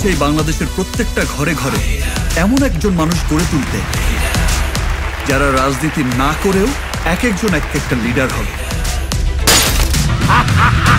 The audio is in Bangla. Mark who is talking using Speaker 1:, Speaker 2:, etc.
Speaker 1: চাই বাংলাদেশের প্রত্যেকটা ঘরে ঘরে এমন একজন মানুষ গড়ে তুলতে যারা রাজনীতি না করেও এক একজন এক একটা লিডার হবে।